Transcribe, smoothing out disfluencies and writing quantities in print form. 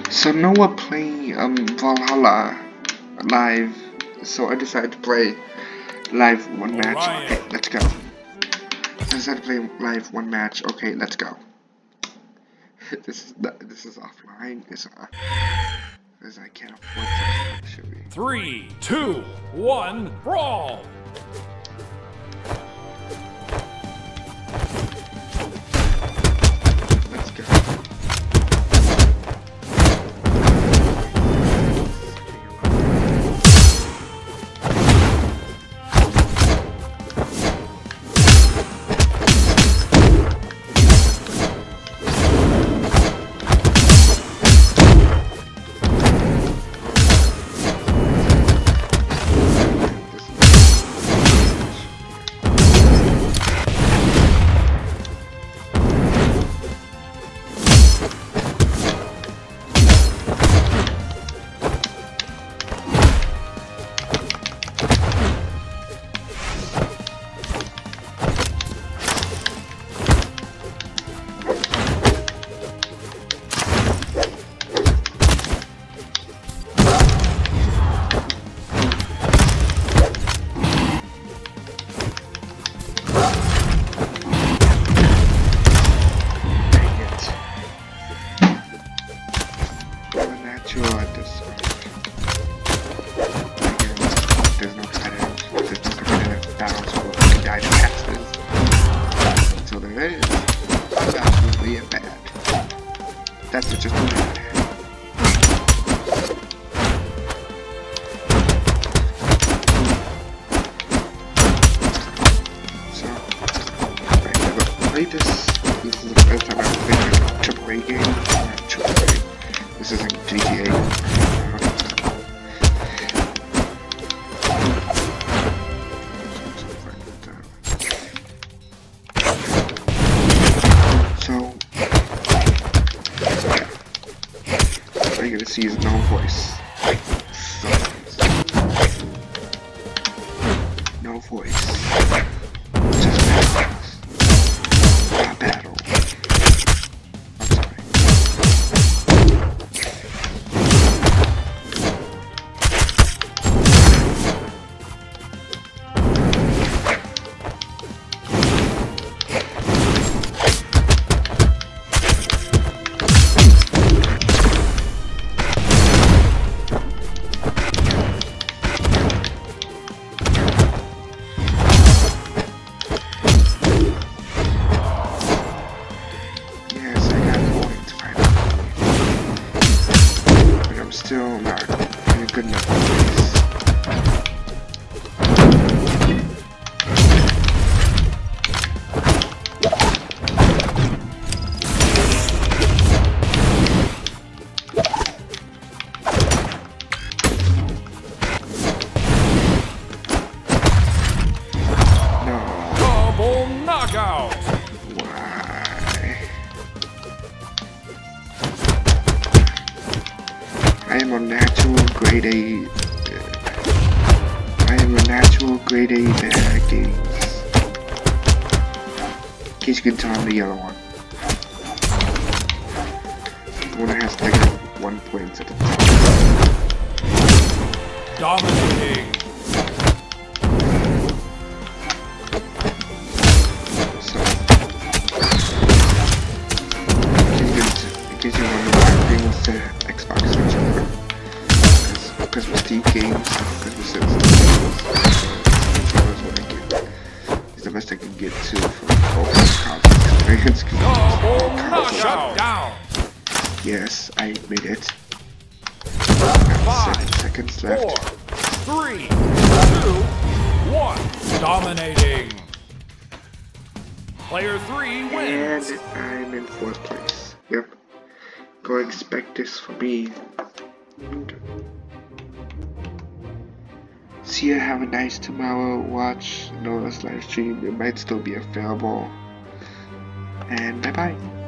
So now we're playing Brawlhalla live, so I decided to play live one match. Okay, let's go. I decided to play live one match. Okay, let's go. This is offline. Because I can't afford that actually. 3, 2, 1, brawl! Let's go. There's no competitive battles where we can die to taxes. So there is. That's absolutely bad. That's just bad. So, I'm gonna play this. This is the first time I've played a AAA game. This isn't GTA. All you're gonna see is no voice. No voice. Just battles. Not battle. I'm sorry. Still not in a good enough place. No. Double knockout! I am a natural grade A. I am a natural grade A bad at games. In case you can tell, I'm the yellow one. The one that has like 1 point at the top. Dominating! So, in case you wonder why I'm bringing the Xbox controller. Because with Steam games, because with Steam games, controllers what I get. It's the best I can get to for both console experience. Double knockout! Down! Yes, I made it. 5 7 seconds left. 4, 3, 2, 1. Dominating! Player 3 wins! And I'm in 4th place. Yep. Go expect this for me. See you, have a nice tomorrow. Watch TheNosGaming live stream. It might still be available. And bye bye.